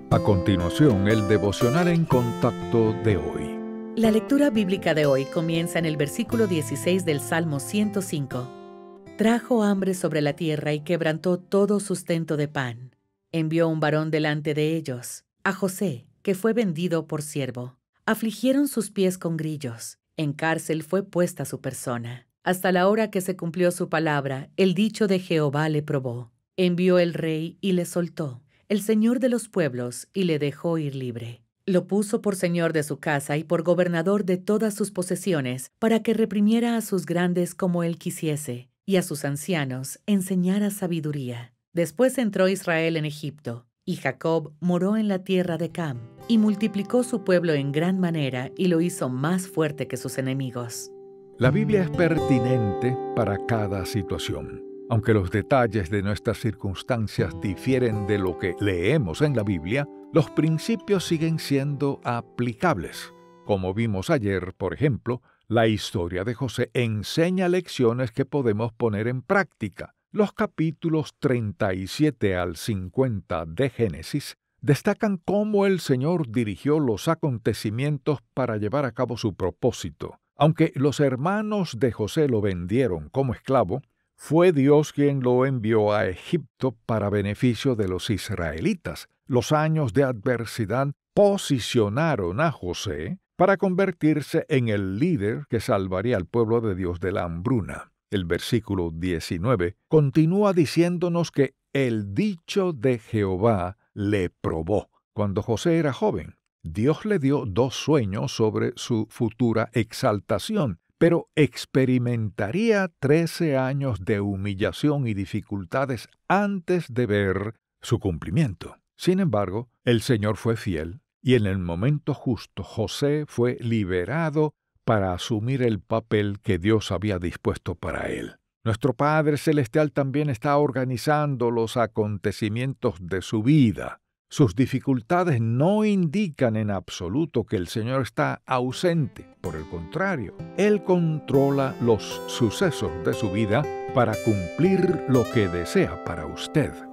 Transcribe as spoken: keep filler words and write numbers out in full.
A continuación, el devocional en contacto de hoy. La lectura bíblica de hoy comienza en el versículo dieciséis del Salmo ciento cinco. Trajo hambre sobre la tierra y quebrantó todo sustento de pan. Envió un varón delante de ellos, a José, que fue vendido por siervo. Afligieron sus pies con grillos. En cárcel fue puesta su persona. Hasta la hora que se cumplió su palabra, el dicho de Jehová le probó. Envió el rey y le soltó, el señor de los pueblos, y le dejó ir libre. Lo puso por señor de su casa y por gobernador de todas sus posesiones, para que reprimiera a sus grandes como él quisiese, y a sus ancianos enseñara sabiduría. Después entró Israel en Egipto, y Jacob moró en la tierra de Cam, y multiplicó su pueblo en gran manera, y lo hizo más fuerte que sus enemigos. La Biblia es pertinente para cada situación. Aunque los detalles de nuestras circunstancias difieren de lo que leemos en la Biblia, los principios siguen siendo aplicables. Como vimos ayer, por ejemplo, la historia de José enseña lecciones que podemos poner en práctica. Los capítulos treinta y siete al cincuenta de Génesis destacan cómo el Señor dirigió los acontecimientos para llevar a cabo su propósito. Aunque los hermanos de José lo vendieron como esclavo, fue Dios quien lo envió a Egipto para beneficio de los israelitas. Los años de adversidad posicionaron a José para convertirse en el líder que salvaría al pueblo de Dios de la hambruna. El versículo diecinueve continúa diciéndonos que el dicho de Jehová le probó. Cuando José era joven, Dios le dio dos sueños sobre su futura exaltación, pero experimentaría trece años de humillación y dificultades antes de ver su cumplimiento. Sin embargo, el Señor fue fiel, y en el momento justo José fue liberado para asumir el papel que Dios había dispuesto para él. Nuestro Padre Celestial también está organizando los acontecimientos de su vida. Sus dificultades no indican en absoluto que el Señor está ausente. Por el contrario, Él controla los sucesos de su vida para cumplir lo que desea para usted.